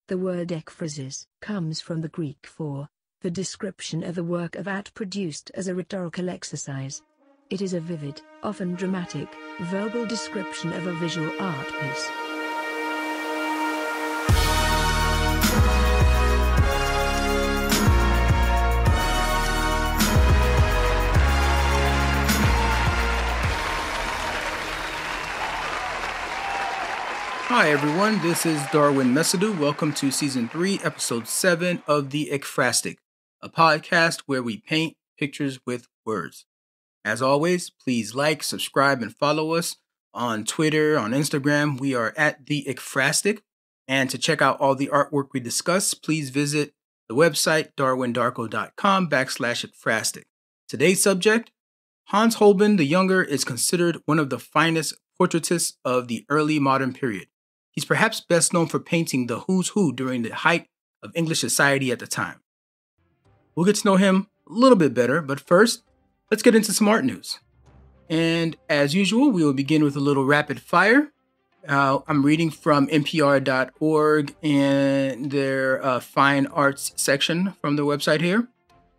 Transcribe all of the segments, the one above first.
The word ekphrasis comes from the Greek for the description of a work of art produced as a rhetorical exercise. It is a vivid, often dramatic, verbal description of a visual art piece. Hi everyone, this is Darwin Mesadu. Welcome to Season 3, Episode 7 of The Ekphrastic, a podcast where we paint pictures with words. As always, please like, subscribe, and follow us on Twitter, on Instagram. We are at The Ekphrastic. And to check out all the artwork we discuss, please visit the website darwindarko.com/ekphrastic. Today's subject, Hans Holbein the Younger is considered one of the finest portraitists of the early modern period. He's perhaps best known for painting the who's who during the height of English society at the time. We'll get to know him a little bit better, but first, let's get into some art news. And as usual, we will begin with a little rapid fire. I'm reading from npr.org and their fine arts section from their website here.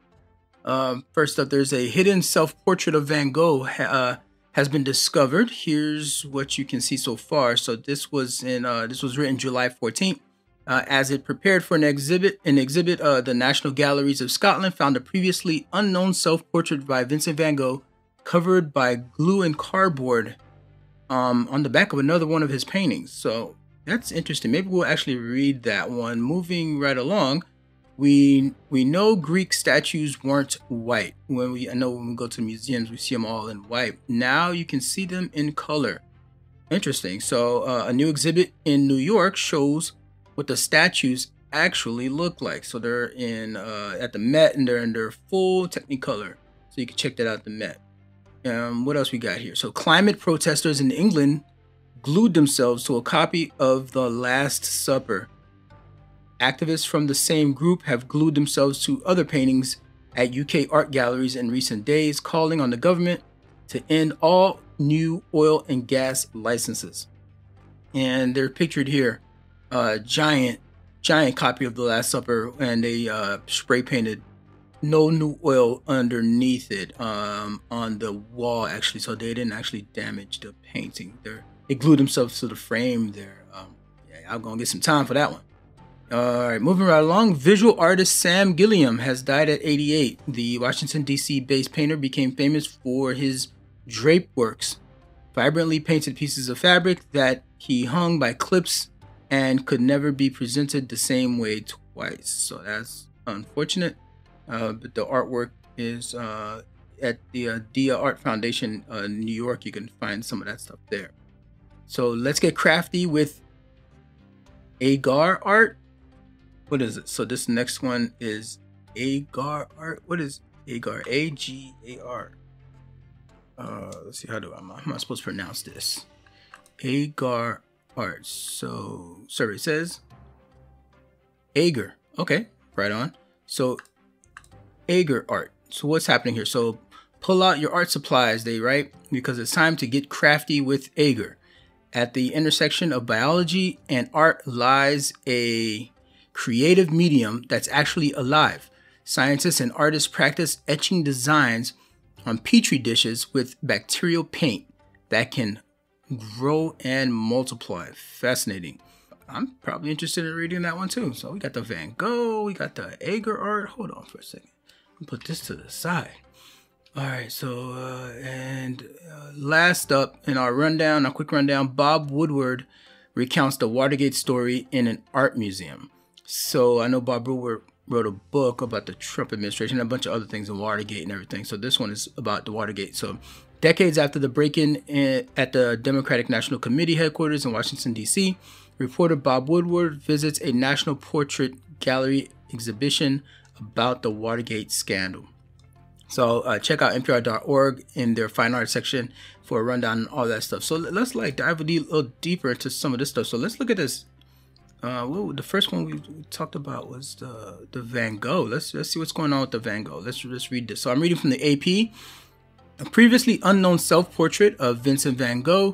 First up, there's a hidden self-portrait of Van Gogh has been discovered. Here's what you can see so far. So this was written July 14th. As it prepared for an exhibit, the National Galleries of Scotland found a previously unknown self-portrait by Vincent van Gogh covered by glue and cardboard on the back of another one of his paintings. So that's interesting. Maybe we'll actually read that one. Moving right along, we know Greek statues weren't white. I know when we go to museums, we see them all in white. Now you can see them in color. Interesting. So a new exhibit in New York shows what the statues actually look like. So they're in at the Met, and they're in their full Technicolor. So you can check that out at the Met. What else we got here? So climate protesters in England glued themselves to a copy of The Last Supper. Activists from the same group have glued themselves to other paintings at UK art galleries in recent days, calling on the government to end all new oil and gas licenses. And they're pictured here, giant copy of The Last Supper, and they spray painted no new oil underneath it on the wall, actually, so they didn't actually damage the painting. They glued themselves to the frame there. I'm gonna get some time for that one. All right, moving right along. Visual artist Sam Gilliam has died at 88. The Washington, D.C. based painter became famous for his drape works, vibrantly painted pieces of fabric that he hung by clips and could never be presented the same way twice. So that's unfortunate. But the artwork is at the Dia Art Foundation in New York. You can find some of that stuff there. So let's get crafty with agar art. What is it? So this next one is agar art. What is agar? A-G-A-R. Let's see, how am I supposed to pronounce this? Agar art. So survey says agar. Okay, right on. So agar art. So what's happening here? So pull out your art supplies, they write, because it's time to get crafty with agar. At the intersection of biology and art lies a creative medium that's actually alive. Scientists and artists practice etching designs on petri dishes with bacterial paint that can grow and multiply. Fascinating. I'm probably interested in reading that one too. So we got the Van Gogh, we got the agar art. Hold on for a second. I'll put this to the side. All right, so last up in our quick rundown, Bob Woodward recounts the Watergate story in an art museum. So I know Bob Woodward wrote a book about the Trump administration and a bunch of other things in Watergate and everything. So this one is about the Watergate. So decades after the break-in at the Democratic National Committee headquarters in Washington, D.C., reporter Bob Woodward visits a National Portrait Gallery exhibition about the Watergate scandal. So check out npr.org in their fine art section for a rundown on all that stuff. So let's dive a little deeper into some of this stuff. So let's look at this. The first one we talked about was the Van Gogh. Let's see what's going on with the Van Gogh. Let's read this. So I'm reading from the AP. A previously unknown self-portrait of Vincent van Gogh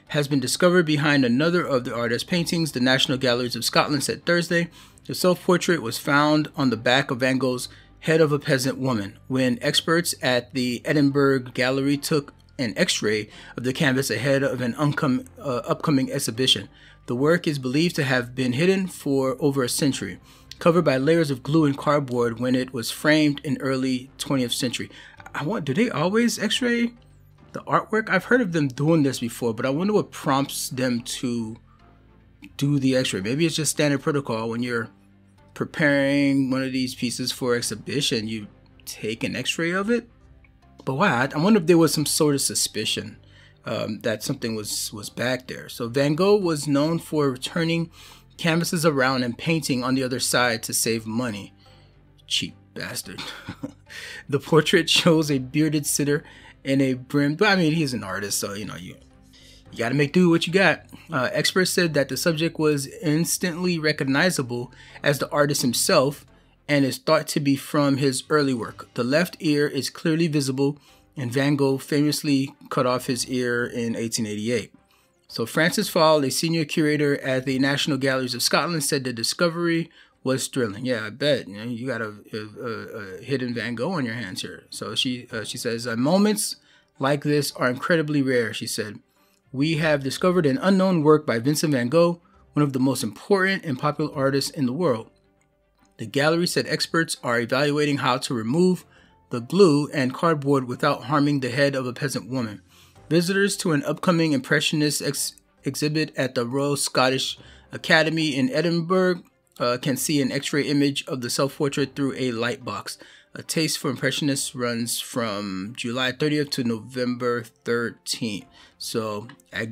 has been discovered behind another of the artist's paintings, the National Galleries of Scotland said Thursday. The self-portrait was found on the back of Van Gogh's head of a peasant woman when experts at the Edinburgh Gallery took an x-ray of the canvas ahead of an upcoming exhibition. The work is believed to have been hidden for over a century, covered by layers of glue and cardboard when it was framed in early 20th century. Do they always x-ray the artwork? I've heard of them doing this before, but I wonder what prompts them to do the x-ray. Maybe it's just standard protocol. When you're preparing one of these pieces for exhibition, you take an x-ray of it. But wow, I wonder if there was some sort of suspicion that something was back there. So Van Gogh was known for turning canvases around and painting on the other side to save money. Cheap bastard. The portrait shows a bearded sitter in a brimmed, but I mean, he's an artist, so you got to make do with what you got. Experts said that the subject was instantly recognizable as the artist himself and is thought to be from his early work. The left ear is clearly visible, and Van Gogh famously cut off his ear in 1888. So Francis Fall, a senior curator at the National Galleries of Scotland, said the discovery was thrilling. Yeah, I bet. You got a hidden Van Gogh on your hands here. So she says, moments like this are incredibly rare, she said. We have discovered an unknown work by Vincent van Gogh, one of the most important and popular artists in the world. The gallery said experts are evaluating how to remove the glue and cardboard without harming the head of a peasant woman. Visitors to an upcoming Impressionist exhibit at the Royal Scottish Academy in Edinburgh can see an x-ray image of the self-portrait through a light box. A taste for Impressionists runs from July 30th to November 13th. So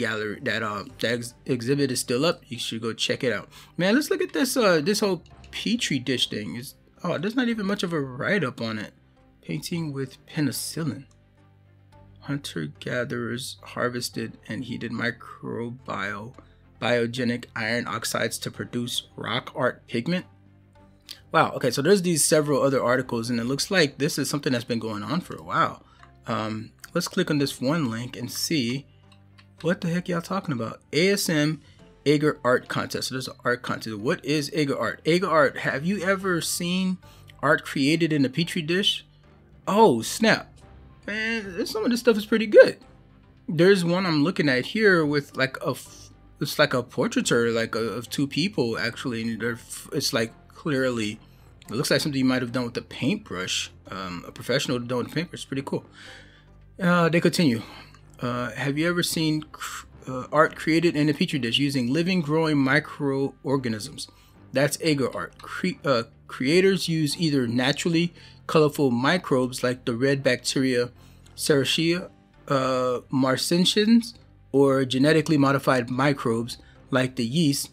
that exhibit is still up. You should go check it out. Man, let's look at this this whole petri dish thing. There's not even much of a write-up on it. Painting with penicillin. Hunter-gatherers harvested and heated biogenic iron oxides to produce rock art pigment. Wow, okay, so there's these several other articles, and it looks like this is something that's been going on for a while. Let's click on this one link and see what the heck y'all talking about. ASM Agar Art Contest. So there's an art contest. What is Agar Art? Agar Art, have you ever seen art created in a petri dish? Oh, snap. Man, some of this stuff is pretty good. There's one I'm looking at here with like it's like a portraiture of two people actually. And it's like clearly, it looks like something you might have done with a paintbrush. A professional done with a paintbrush. It's pretty cool. They continue. Have you ever seen art created in a petri dish using living, growing microorganisms? That's Agar Art. Creators use either naturally colorful microbes like the red bacteria Serratia marcescens, or genetically modified microbes like the yeast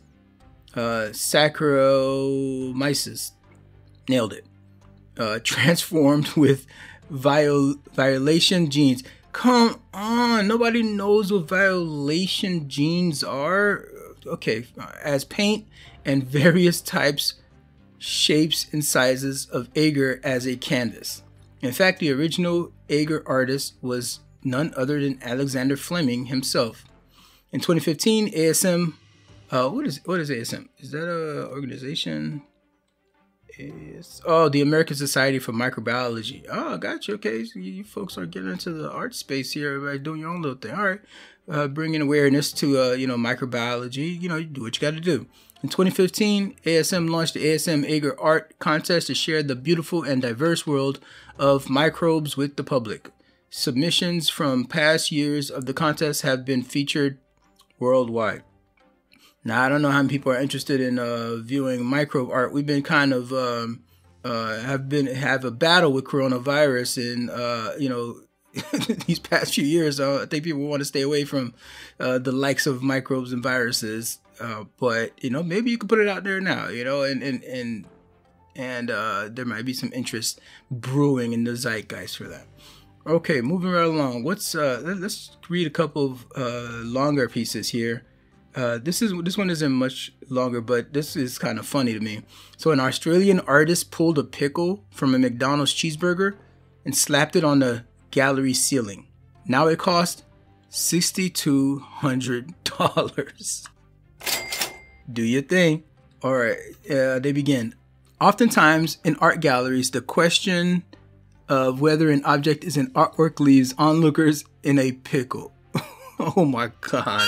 Saccharomyces. Nailed it. Transformed with violation genes. Come on, nobody knows what violation genes are. Okay, as paint and various types, shapes, and sizes of agar as a canvas. In fact, the original agar artist was none other than Alexander Fleming himself. In 2015, ASM, what is ASM? Is that a organization? The American Society for Microbiology. Oh, gotcha. Okay, so you folks are getting into the art space here. Everybody doing your own little thing. All right, bringing awareness to microbiology. You do what you got to do. In 2015, ASM launched the ASM Agar Art Contest to share the beautiful and diverse world of microbes with the public. Submissions from past years of the contest have been featured worldwide. Now, I don't know how many people are interested in viewing microbe art. We've been kind of have a battle with coronavirus in these past few years. I think people want to stay away from the likes of microbes and viruses. But maybe you could put it out there now. And there might be some interest brewing in the zeitgeist for that. Okay, moving right along. Let's read a couple of longer pieces here. This one isn't much longer, but this is kind of funny to me. So an Australian artist pulled a pickle from a McDonald's cheeseburger and slapped it on the gallery ceiling. Now it cost $6,200. Do your thing. All right, they begin. Oftentimes in art galleries, the question of whether an object is an artwork leaves onlookers in a pickle. Oh my God.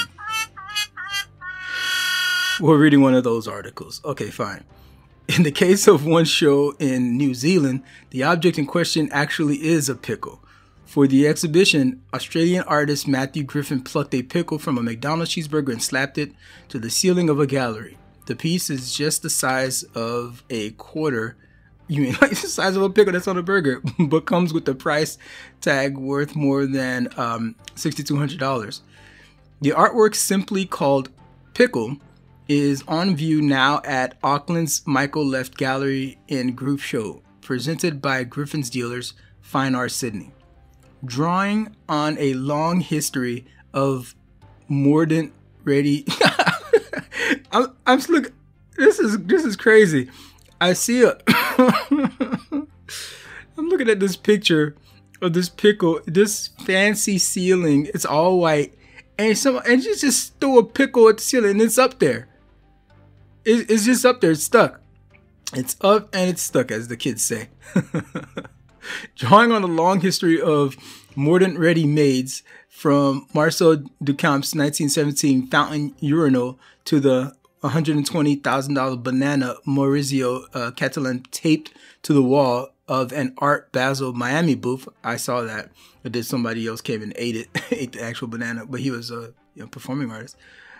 We're reading one of those articles. Okay, fine. In the case of one show in New Zealand, the object in question actually is a pickle. For the exhibition, Australian artist Matthew Griffin plucked a pickle from a McDonald's cheeseburger and slapped it to the ceiling of a gallery. The piece is just the size of a quarter. You mean like the size of a pickle that's on a burger, but comes with the price tag worth more than $6,200. The artwork, simply called Pickle, is on view now at Auckland's Michael Left Gallery in Group Show, presented by Griffin's Dealers, Fine Art Sydney. Drawing on a long history of mordant ready. I'm look. This is crazy. I see a. I'm looking at this picture of this pickle, this fancy ceiling. It's all white, and you just throw a pickle at the ceiling, and it's up there. It's just up there. It's stuck. It's up and it's stuck, as the kids say. Drawing on a long history of mordant ready-mades, from Marcel Duchamp's 1917 fountain urinal to the $120,000 banana Maurizio Catalan taped to the wall of an Art Basel Miami booth. I saw that. But then somebody else came and ate the actual banana, but he was a performing artist.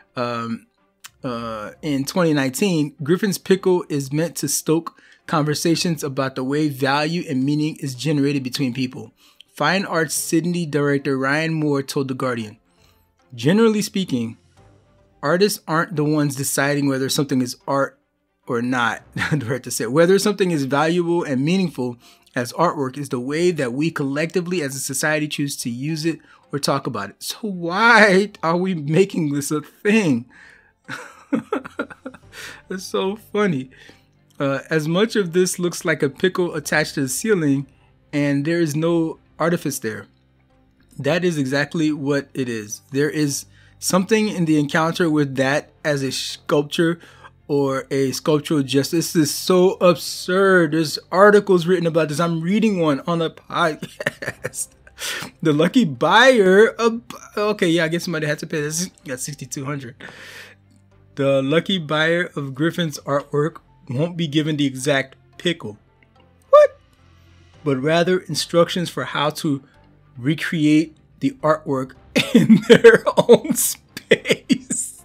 In 2019, Griffin's Pickle is meant to stoke conversations about the way value and meaning is generated between people. Fine Arts Sydney director Ryan Moore told The Guardian, "Generally speaking, artists aren't the ones deciding whether something is art or not," the director said. "Whether something is valuable and meaningful as artwork is the way that we collectively as a society choose to use it or talk about it. So why are we making this a thing?" It's so funny. As much of this looks like a pickle attached to the ceiling, and there is no artifice there. That is exactly what it is. There is something in the encounter with that as a sculpture or a sculptural gesture. This is so absurd. There's articles written about this. I'm reading one on a podcast. The lucky buyer of... Okay, yeah, I guess somebody had to pay this. Got $6,200. The lucky buyer of Griffin's artwork won't be given the exact pickle. What? But rather instructions for how to recreate the artwork in their own space.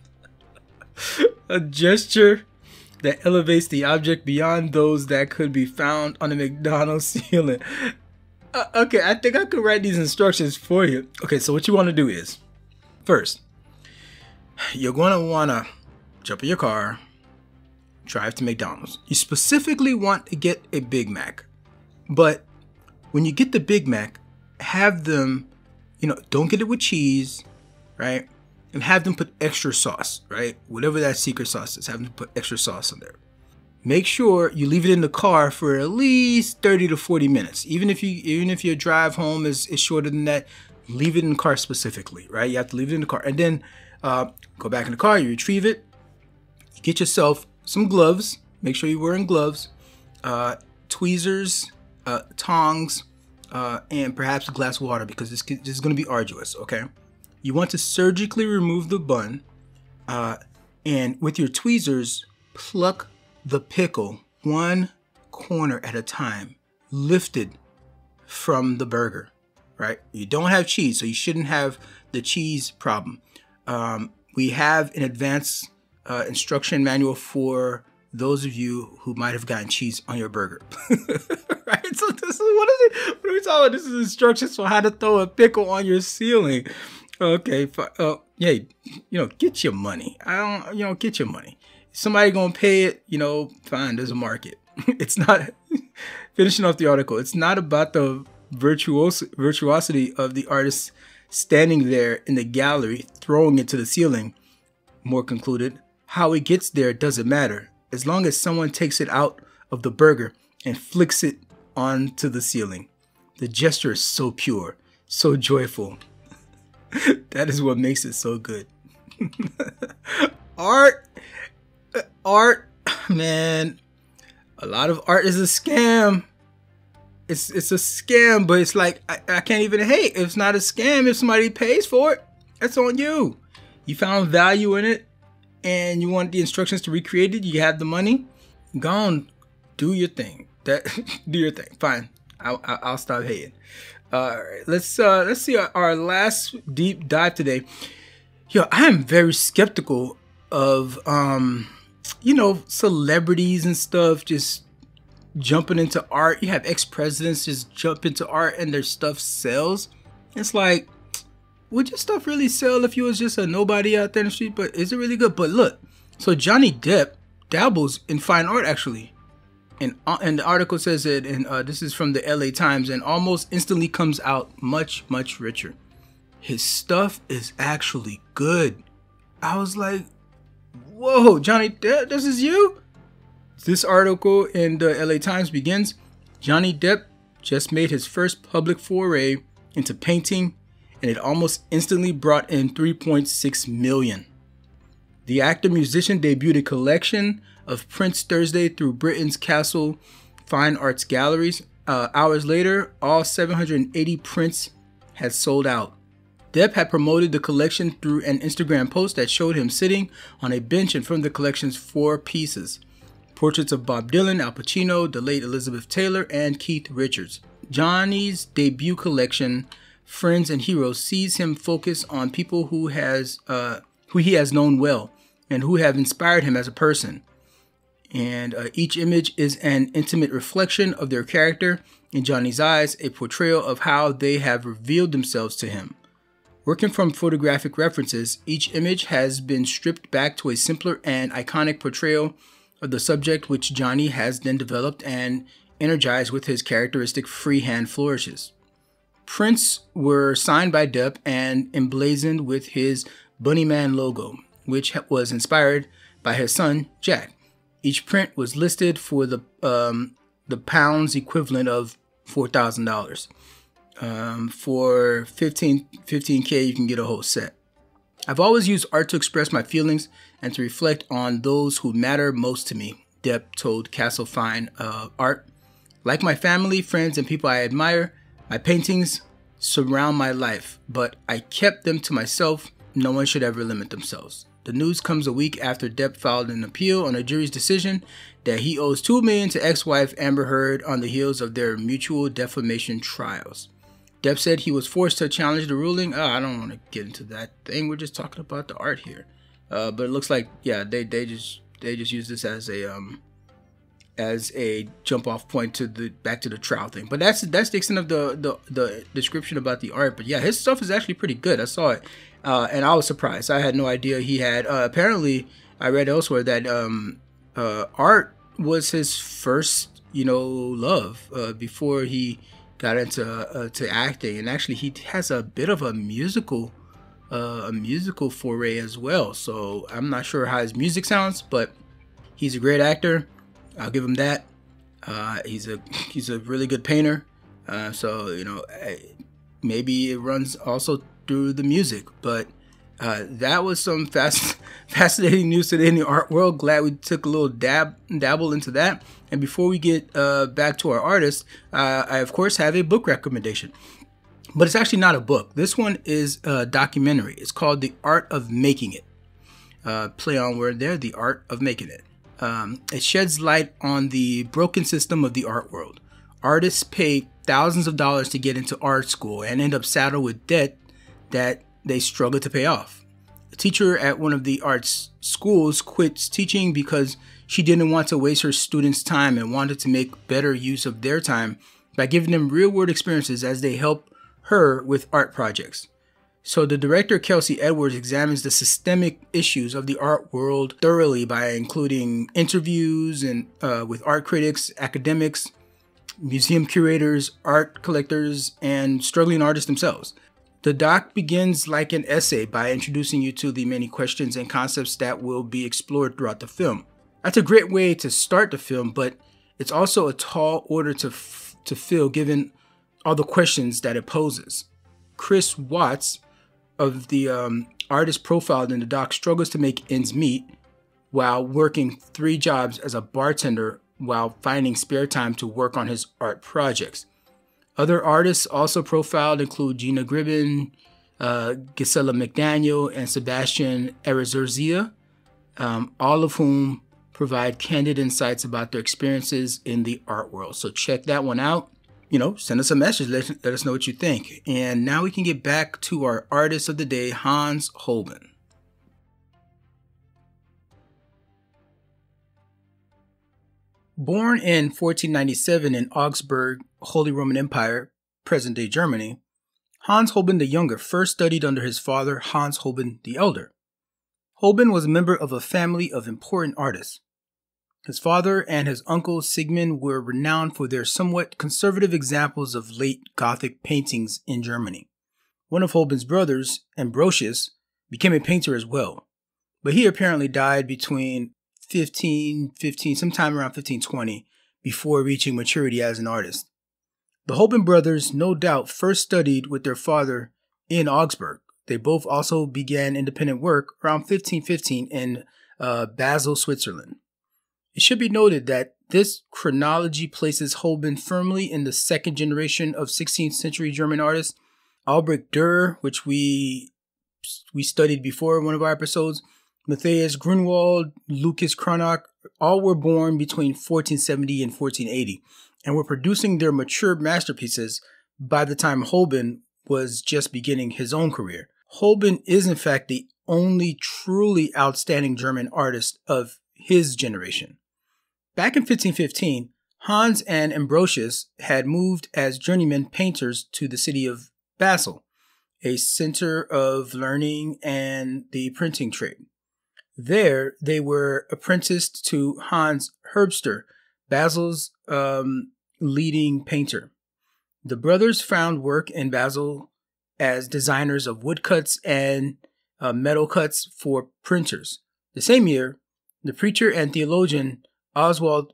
A gesture that elevates the object beyond those that could be found on the McDonald's ceiling. Okay, I think I could write these instructions for you. Okay, so what you want to do is, first, you're going to want to jump in your car, drive to McDonald's. You specifically want to get a Big Mac. But when you get the Big Mac, have them, don't get it with cheese, right? And have them put extra sauce, right? Whatever that secret sauce is, have them put extra sauce in there. Make sure you leave it in the car for at least 30 to 40 minutes. Even if your drive home is shorter than that, leave it in the car specifically, right? You have to leave it in the car. And then go back in the car, you retrieve it, you get yourself some gloves. Make sure you're wearing gloves, tweezers, tongs, and perhaps a glass of water, because this is going to be arduous, okay? You want to surgically remove the bun, and with your tweezers, pluck the pickle one corner at a time, lifted from the burger, right? You don't have cheese, so you shouldn't have the cheese problem. We have an advanced instruction manual for those of you who might have gotten cheese on your burger. Right? So this is what is it? What are we talking about? This is instructions for how to throw a pickle on your ceiling. Okay, yeah, get your money. Get your money. Somebody gonna pay it, fine, there's a market. It's not, finishing off the article, it's not about the virtuosity of the artist standing there in the gallery, throwing it to the ceiling. Moore concluded, how it gets there doesn't matter, as long as someone takes it out of the burger and flicks it onto the ceiling. The gesture is so pure, so joyful. That is what makes it so good. Art, man. A lot of art is a scam. It's a scam, but it's like I can't even hate. It's not a scam if somebody pays for it. That's on you. You found value in it, and you want the instructions to recreate it. You have the money. Go on, do your thing. Do your thing. Fine. I'll stop hating. All right, let's see our last deep dive today. Yo, I am very skeptical of celebrities and stuff just jumping into art. You have ex-presidents just jump into art and their stuff sells. It's like, would your stuff really sell if you was just a nobody out there in the street? But is it really good? But look, so Johnny Depp dabbles in fine art actually. And the article says it, and this is from the LA Times, and almost instantly comes out much, much richer. His stuff is actually good. I was like, whoa, Johnny Depp, this is you? This article in the LA Times begins, Johnny Depp just made his first public foray into painting, and it almost instantly brought in $3.6 million. The actor-musician debuted a collection of prints Thursday through Britain's Castle Fine Arts Galleries. Hours later, all 780 prints had sold out. Depp had promoted the collection through an Instagram post that showed him sitting on a bench in front of the collection's 4 pieces. Portraits of Bob Dylan, Al Pacino, the late Elizabeth Taylor, and Keith Richards. Johnny's debut collection, Friends and Heroes, sees him focus on people who he has known well and who have inspired him as a person. And each image is an intimate reflection of their character, in Johnny's eyes, a portrayal of how they have revealed themselves to him. Working from photographic references, each image has been stripped back to a simpler and iconic portrayal of the subject, which Johnny has then developed and energized with his characteristic freehand flourishes. Prints were signed by Depp and emblazoned with his Bunnyman logo, which was inspired by his son, Jack. Each print was listed for the pounds equivalent of $4,000. For $15K, you can get a whole set. I've always used art to express my feelings and to reflect on those who matter most to me, Depp told Castle Fine Art. Like my family, friends, and people I admire, my paintings surround my life, but I kept them to myself. No one should ever limit themselves. The news comes a week after Depp filed an appeal on a jury's decision that he owes $2 million to ex-wife Amber Heard on the heels of their mutual defamation trials. Depp said he was forced to challenge the ruling. I don't want to get into that thing. We're just talking about the art here. But it looks like, yeah, they just use this as a jump off point to back to the trial thing. But that's the extent of the description about the art. But yeah, his stuff is actually pretty good. I saw it. And I was surprised. I had no idea he had. Apparently, I read elsewhere that art was his first, love before he got into acting. And actually, he has a bit of a musical foray as well. So I'm not sure how his music sounds, but he's a great actor. I'll give him that. He's a really good painter. So maybe it runs also through the music, but that was some fascinating news today in the art world. Glad we took a little dabble into that. And before we get back to our artist, I of course have a book recommendation, but it's actually not a book. This one is a documentary. It's called The Art of Making It. Play on word there, The Art of Making It. It sheds light on the broken system of the art world. Artists pay thousands of dollars to get into art school and end up saddled with debt that they struggle to pay off. A teacher at one of the arts schools quits teaching because she didn't want to waste her students' time and wanted to make better use of their time by giving them real-world experiences as they help her with art projects. So the director, Kelsey Edwards, examines the systemic issues of the art world thoroughly by including interviews and with art critics, academics, museum curators, art collectors, and struggling artists themselves. The doc begins like an essay by introducing you to the many questions and concepts that will be explored throughout the film. That's a great way to start the film, but it's also a tall order to fill given all the questions that it poses. Chris Watts, of the artist profiled in the doc struggles to make ends meet while working 3 jobs as a bartender while finding spare time to work on his art projects. Other artists also profiled include Gina Gribbin, Gisela McDaniel, and Sebastian Erazorzia, all of whom provide candid insights about their experiences in the art world. So check that one out. Send us a message. Let us know what you think. And now we can get back to our artist of the day, Hans Holbein. Born in 1497 in Augsburg, Holy Roman Empire, present-day Germany, Hans Holbein the Younger first studied under his father, Hans Holbein the Elder. Holbein was a member of a family of important artists. His father and his uncle Sigmund were renowned for their somewhat conservative examples of late Gothic paintings in Germany. One of Holbein's brothers, Ambrosius, became a painter as well, but he apparently died between 1515, sometime around 1520, before reaching maturity as an artist. The Holbein brothers no doubt first studied with their father in Augsburg. They both also began independent work around 1515 in Basel, Switzerland. It should be noted that this chronology places Holbein firmly in the second generation of 16th century German artists. Albrecht Dürer, which we studied before in one of our episodes, Matthias Grunwald, Lucas Cranach, all were born between 1470 and 1480 and were producing their mature masterpieces by the time Holbein was just beginning his own career. Holbein is in fact the only truly outstanding German artist of his generation. Back in 1515, Hans and Ambrosius had moved as journeyman painters to the city of Basel, a center of learning and the printing trade. There, they were apprenticed to Hans Herbster, Basel's leading painter. The brothers found work in Basel as designers of woodcuts and metal cuts for printers. The same year, the preacher and theologian Oswald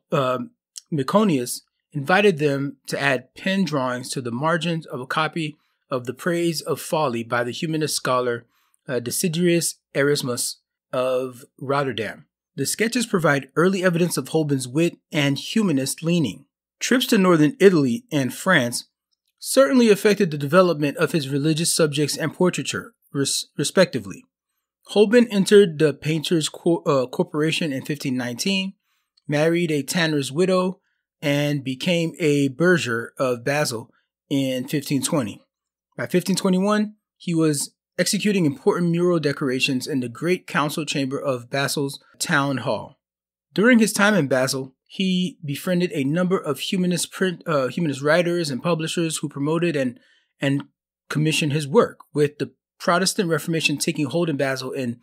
Myconius invited them to add pen drawings to the margins of a copy of The Praise of Folly by the humanist scholar Desiderius Erasmus of Rotterdam. The sketches provide early evidence of Holbein's wit and humanist leaning. Trips to northern Italy and France certainly affected the development of his religious subjects and portraiture, respectively. Holbein entered the Painters' Corporation in 1519, married a tanner's widow, and became a burgher of Basel in 1520. By 1521, he was executing important mural decorations in the great council chamber of Basel's town hall. During his time in Basel, he befriended a number of humanist writers and publishers who promoted and commissioned his work. With the Protestant Reformation taking hold in Basel in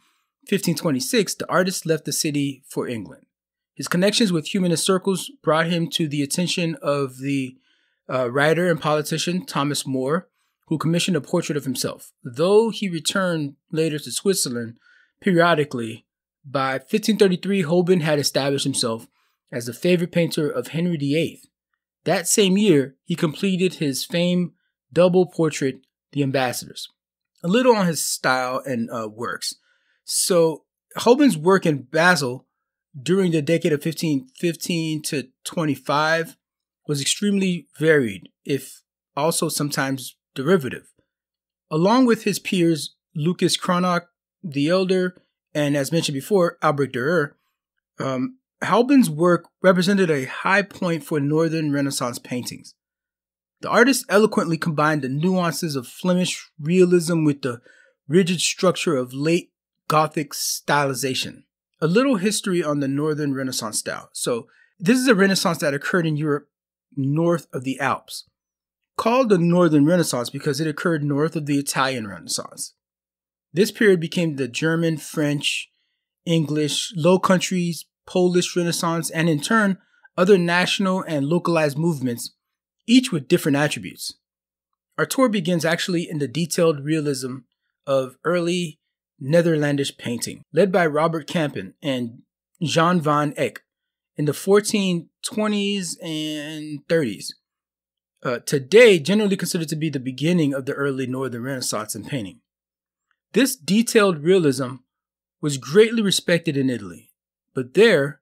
1526, the artist left the city for England. His connections with humanist circles brought him to the attention of the writer and politician Thomas More, who commissioned a portrait of himself. Though he returned later to Switzerland periodically, by 1533 Holbein had established himself as the favorite painter of Henry VIII. That same year, he completed his famed double portrait, The Ambassadors. A little on his style and works. So Holbein's work in Basel during the decade of 1515 to 25 was extremely varied, if also sometimes derivative. Along with his peers Lucas Cranach the Elder and, as mentioned before, Albrecht Dürer, Holbein's work represented a high point for Northern Renaissance paintings. The artist eloquently combined the nuances of Flemish realism with the rigid structure of late Gothic stylization. A little history on the Northern Renaissance style. So, this is a Renaissance that occurred in Europe north of the Alps. Called the Northern Renaissance because it occurred north of the Italian Renaissance. This period became the German, French, English, Low Countries, Polish Renaissance, and in turn, other national and localized movements, each with different attributes. Our tour begins actually in the detailed realism of early Netherlandish painting, led by Robert Campen and Jan van Eyck in the 1420s and 30s. Today, generally considered to be the beginning of the early Northern Renaissance in painting. This detailed realism was greatly respected in Italy, but there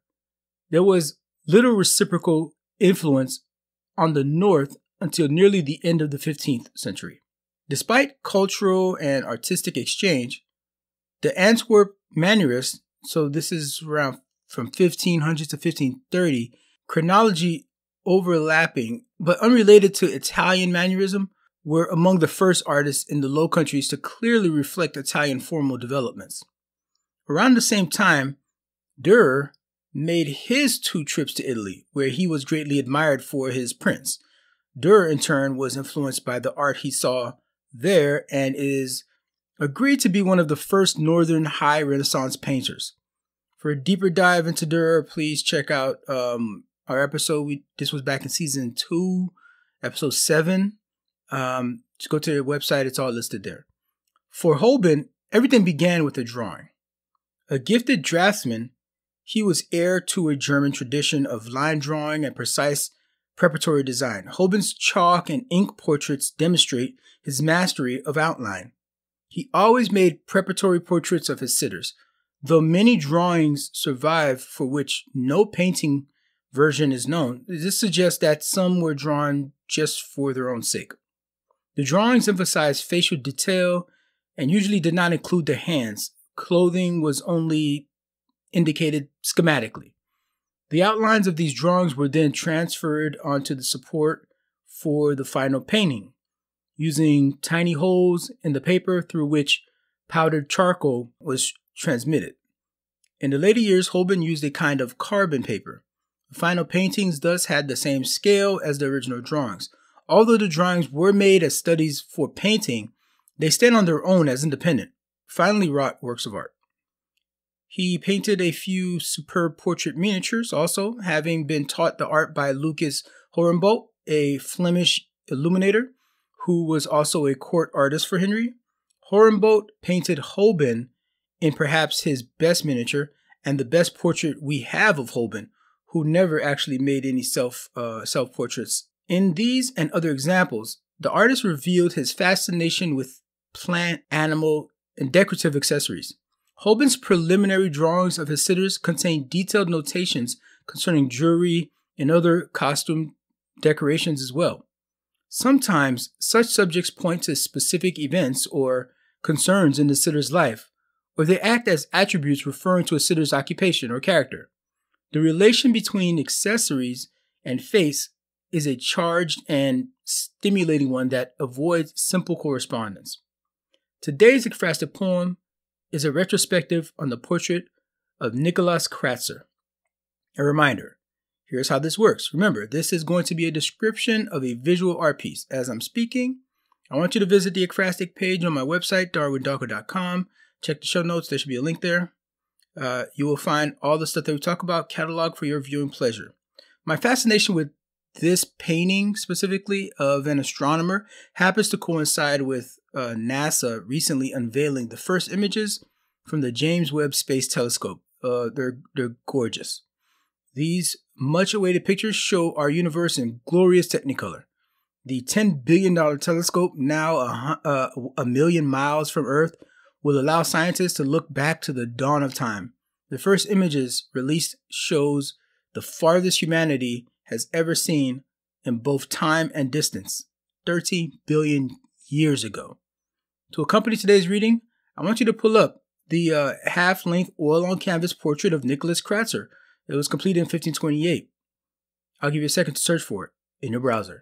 was little reciprocal influence on the north until nearly the end of the 15th century. Despite cultural and artistic exchange, the Antwerp manuscripts, so this is around from 1500 to 1530, chronology overlapping but unrelated to Italian mannerism, were among the first artists in the Low Countries to clearly reflect Italian formal developments. Around the same time, Dürer made his 2 trips to Italy, where he was greatly admired for his prints. Dürer, in turn, was influenced by the art he saw there and is agreed to be one of the first Northern High Renaissance painters. For a deeper dive into Dürer, please check out our episode. This was back in season 2, episode 7. Just go to their website. It's all listed there. For Holbein, everything began with a drawing. A gifted draftsman, he was heir to a German tradition of line drawing and precise preparatory design. Holbein's chalk and ink portraits demonstrate his mastery of outline. He always made preparatory portraits of his sitters, though many drawings survive for which no painting version is known. This suggests that some were drawn just for their own sake. The drawings emphasized facial detail and usually did not include the hands. Clothing was only indicated schematically. The outlines of these drawings were then transferred onto the support for the final painting, using tiny holes in the paper through which powdered charcoal was transmitted. In the later years, Holbein used a kind of carbon paper. The final paintings thus had the same scale as the original drawings. Although the drawings were made as studies for painting, they stand on their own as independent, finely wrought works of art. He painted a few superb portrait miniatures also, having been taught the art by Lucas Horenboot, a Flemish illuminator, who was also a court artist for Henry. Horenboot painted Holbein in perhaps his best miniature and the best portrait we have of Holbein, who never actually made any self-portraits. In these and other examples, the artist revealed his fascination with plant, animal, and decorative accessories. Holbein's preliminary drawings of his sitters contain detailed notations concerning jewelry and other costume decorations as well. Sometimes such subjects point to specific events or concerns in the sitter's life, or they act as attributes referring to a sitter's occupation or character. The relation between accessories and face is a charged and stimulating one that avoids simple correspondence. Today's ekphrastic poem is a retrospective on the portrait of Nikolaus Kratzer. A reminder, here's how this works. Remember, this is going to be a description of a visual art piece. As I'm speaking, I want you to visit the ekphrastic page on my website, darwindalker.com. Check the show notes. There should be a link there. You will find all the stuff that we talk about cataloged for your viewing pleasure. My fascination with this painting specifically of an astronomer happens to coincide with NASA recently unveiling the first images from the James Webb Space Telescope. They're gorgeous. These much-awaited pictures show our universe in glorious Technicolor. The $10 billion telescope, now a million miles from Earth, will allow scientists to look back to the dawn of time. The first images released shows the farthest humanity has ever seen in both time and distance, 30 billion years ago. To accompany today's reading, I want you to pull up the half-length oil-on-canvas portrait of Nikolaus Kratzer. It was completed in 1528. I'll give you a second to search for it in your browser.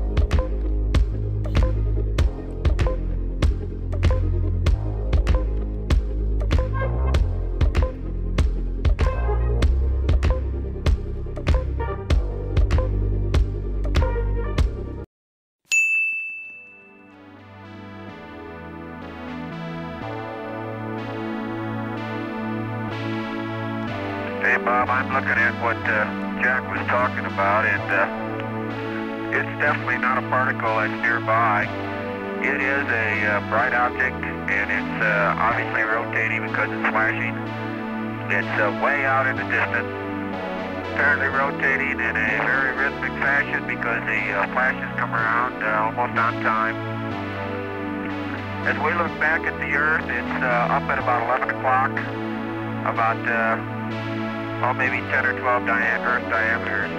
Hey Bob, I'm looking at what Jack was talking about, and it's definitely not a particle that's nearby. It is a bright object, and it's obviously rotating because it's flashing. It's way out in the distance, apparently rotating in a very rhythmic fashion because the flashes come around almost on time. As we look back at the Earth, it's up at about 11 o'clock, about maybe 10 or 12 Earth diameters.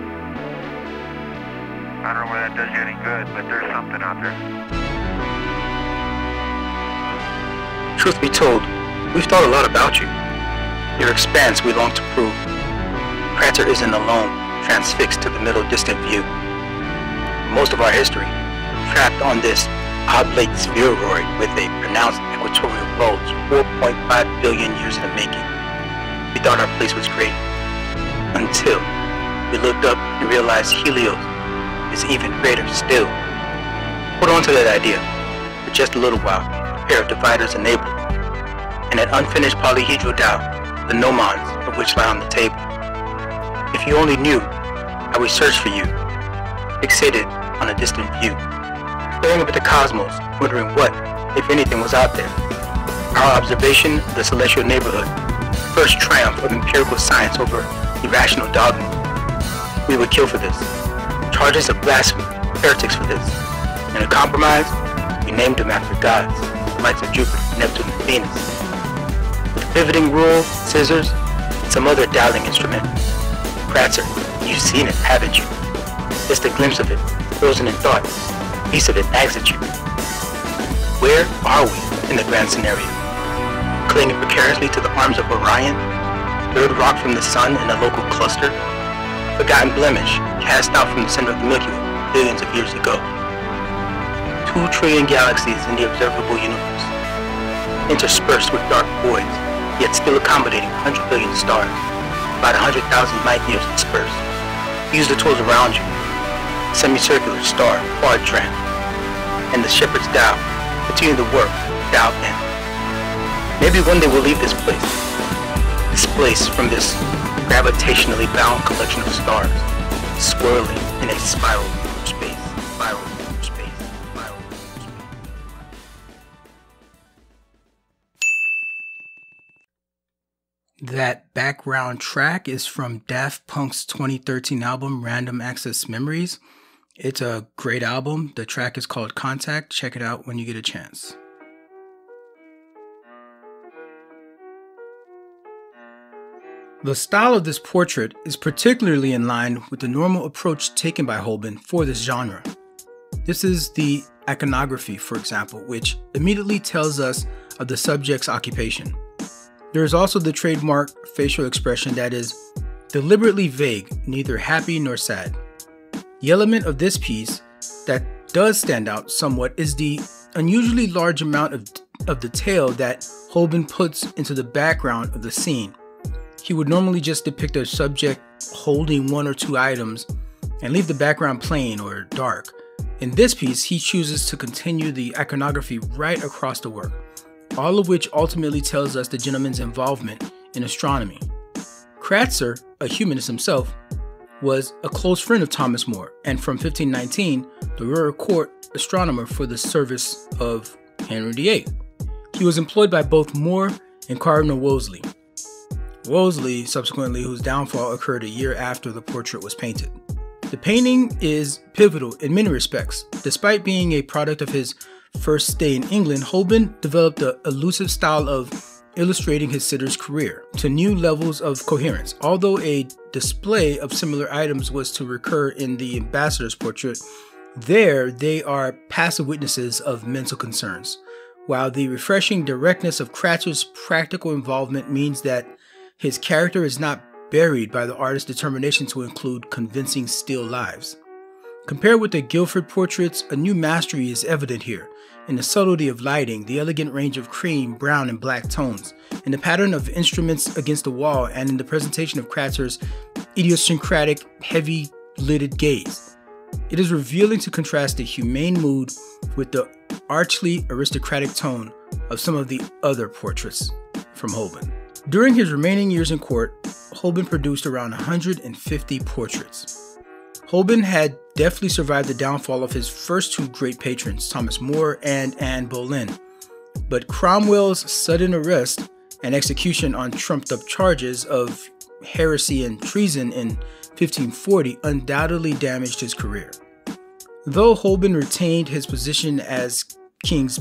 I don't know whether that does you any good, but there's something out there. Truth be told, we've thought a lot about you. Your expanse we long to prove. Kratzer isn't alone, transfixed to the middle distant view. Most of our history, trapped on this oblate spheroid with a pronounced equatorial bulge, 4.5 billion years in the making. We thought our place was great, until we looked up and realized Helios is even greater still. Hold on to that idea for just a little while. A pair of dividers enabled, and an unfinished polyhedral dial, the gnomons of which lie on the table. If you only knew how we searched for you, fixated on a distant view, staring up at the cosmos, wondering what, if anything, was out there. Our observation of the celestial neighborhood, first triumph of empirical science over irrational dogma. We would kill for this. Charges of blasphemy, heretics for this. In a compromise, we named them after gods, lights of Jupiter, Neptune, and Venus. With pivoting rule, scissors, and some other dialing instrument. Kratzer, you've seen it, haven't you? Just a glimpse of it, frozen in thought. A piece of it nags at you. Where are we in the grand scenario? Clinging precariously to the arms of Orion, third rock from the sun in a local cluster, forgotten blemish cast out from the center of the Milky Way billions of years ago. 2 trillion galaxies in the observable universe, interspersed with dark voids, yet still accommodating 100 billion stars, about 100,000 light years dispersed. Use the tools around you. Semicircular star, quadrant, and the shepherd's dial. Continue the work, dial in. Maybe one day we'll leave this place. Displaced from this gravitationally bound collection of stars, swirling in a spiral through space, spiral through space, spiral through space. That background track is from Daft Punk's 2013 album Random Access Memories. It's a great album. The track is called Contact. Check it out when you get a chance. The style of this portrait is particularly in line with the normal approach taken by Holbein for this genre. This is the iconography, for example, which immediately tells us of the subject's occupation. There is also the trademark facial expression that is deliberately vague, neither happy nor sad. The element of this piece that does stand out somewhat is the unusually large amount of detail that Holbein puts into the background of the scene. He would normally just depict a subject holding 1 or 2 items and leave the background plain or dark. In this piece, he chooses to continue the iconography right across the work, all of which ultimately tells us the gentleman's involvement in astronomy. Kratzer, a humanist himself, was a close friend of Thomas More, and from 1519, the royal court astronomer for the service of Henry VIII. He was employed by both More and Cardinal Wolsey. Wolsey, subsequently, whose downfall occurred a year after the portrait was painted. The painting is pivotal in many respects. Despite being a product of his first stay in England, Holbein developed the elusive style of illustrating his sitter's career to new levels of coherence. Although a display of similar items was to recur in the ambassador's portrait, there they are passive witnesses of mental concerns, while the refreshing directness of Kratzer's practical involvement means that his character is not buried by the artist's determination to include convincing still lives. Compared with the Guildford portraits, a new mastery is evident here, in the subtlety of lighting, the elegant range of cream, brown, and black tones, in the pattern of instruments against the wall, and in the presentation of Kratzer's idiosyncratic, heavy-lidded gaze. It is revealing to contrast the humane mood with the archly aristocratic tone of some of the other portraits from Holbein. During his remaining years in court, Holbein produced around 150 portraits. Holbein had deftly survived the downfall of his first 2 great patrons, Thomas More and Anne Boleyn. But Cromwell's sudden arrest and execution on trumped-up charges of heresy and treason in 1540 undoubtedly damaged his career. Though Holbein retained his position as king's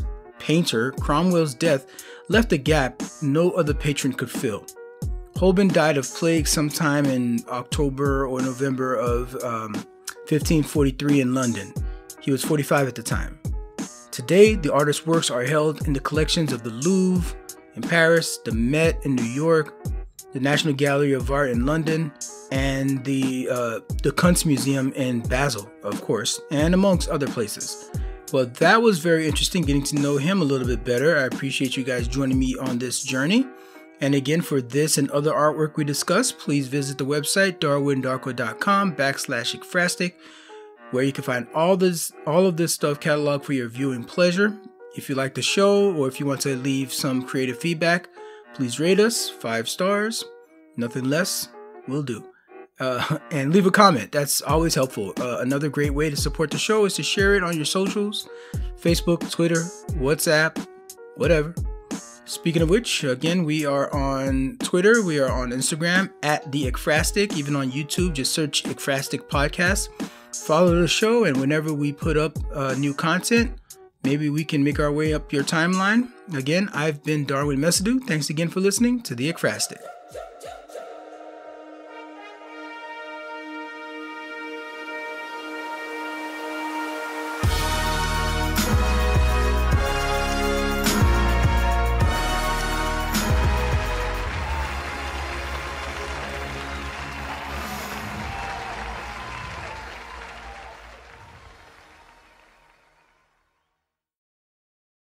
painter, Cromwell's death left a gap no other patron could fill. Holbein died of plague sometime in October or November of 1543 in London. He was 45 at the time. Today, the artist's works are held in the collections of the Louvre in Paris, the Met in New York, the National Gallery of Art in London, and the Kunstmuseum in Basel, of course, and amongst other places. Well, that was very interesting, getting to know him a little bit better. I appreciate you guys joining me on this journey. And again, for this and other artwork we discussed, please visit the website darwindarko.com/ekphrastic, where you can find all of this stuff cataloged for your viewing pleasure. If you like the show, or if you want to leave some creative feedback, please rate us 5 stars. Nothing less will do. And leave a comment. That's always helpful. Another great way to support the show is to share it on your socials, Facebook, Twitter, WhatsApp, whatever. Speaking of which, again, we are on Twitter, we are on Instagram at the Ekphrastic, even on YouTube, just search Ekphrastic Podcast. Follow the show, and whenever we put up new content, maybe we can make our way up your timeline. Again, I've been Darwin Mesidou. Thanks again for listening to the Ekphrastic.